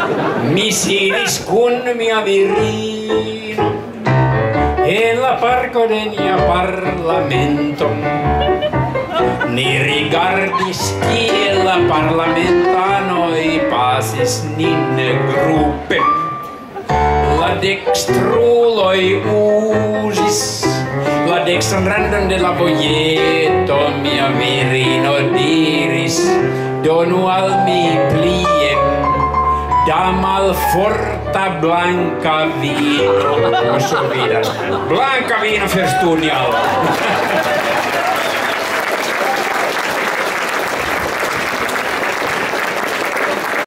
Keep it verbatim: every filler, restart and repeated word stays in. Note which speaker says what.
Speaker 1: Misiris kun mia virino e la parcoden ja parlamenton. Ni rigardis kiel parlamentanoi pasis nin gruppe. La dextruloi usis, la dextran random de la vojeto mia virino diris, donu al mi pliem, da malforta blanca vino. Och så vidare. Blanca vino för Stunjalla.